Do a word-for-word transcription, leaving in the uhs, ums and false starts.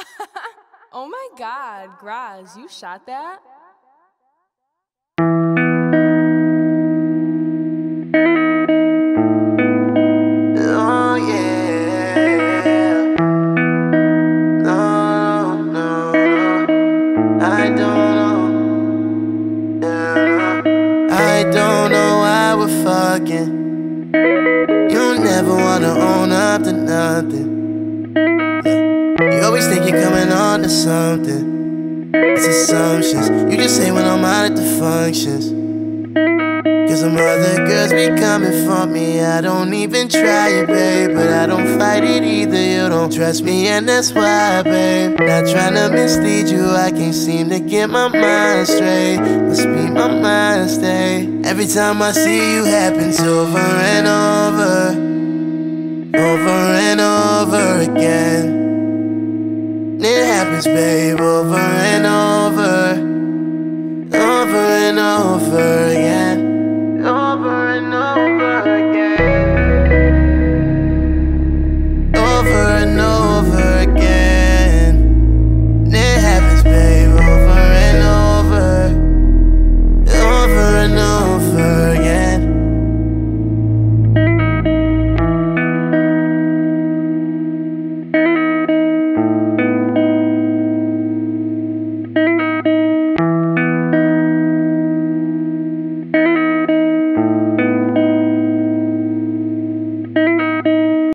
Oh my god, Graz, you shot that? Oh yeah. No, no, no. I don't know. Yeah, no. I don't know why we're fucking. You never wanna own up to nothing. You always think you're coming on to something. It's assumptions. You just say when I'm out at the functions. Cause some other girls be coming for me. I don't even try it, babe, but I don't fight it either. You don't trust me and that's why, babe. Not trying to mislead you, I can't seem to get my mind straight. Must be my mind state. Every time I see you happens over and over, over and over again. It happens, babe, over and over, over and over again.